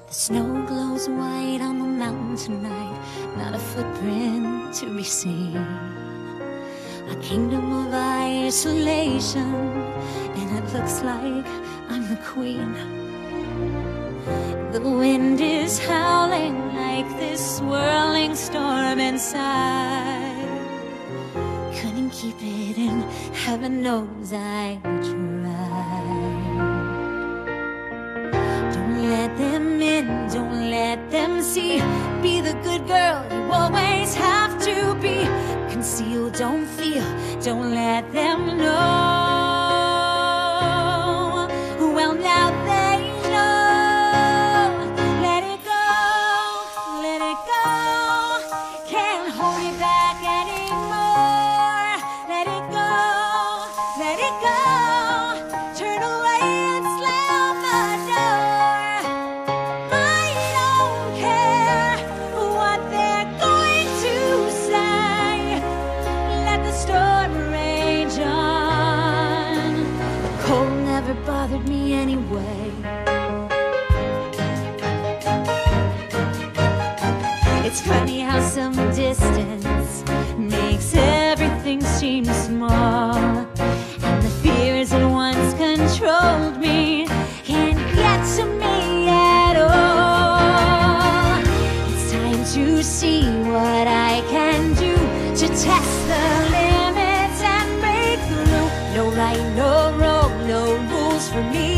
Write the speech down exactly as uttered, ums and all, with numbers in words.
The snow glows white on the mountain tonight, not a footprint to be seen. A kingdom of isolation, and it looks like I'm the queen. The wind is howling like this swirling storm inside. Couldn't keep it in, heaven knows I tried. Don't let them in, don't let them see. Be the good girl you always have to be. Conceal, don't feel, don't let them know. Well, now they know. Let it go, let it go. Can't hold it back anymore. Let it go, let it go. Turn away and slam the door. I don't care what they're going to say. Let the storm rage on. The cold never bothered me anyway. It's funny how some distance makes everything seem small, and the fears that once controlled me can't get to me at all. It's time to see what I can do to test the limits and break through. No right, no wrong, no rules for me.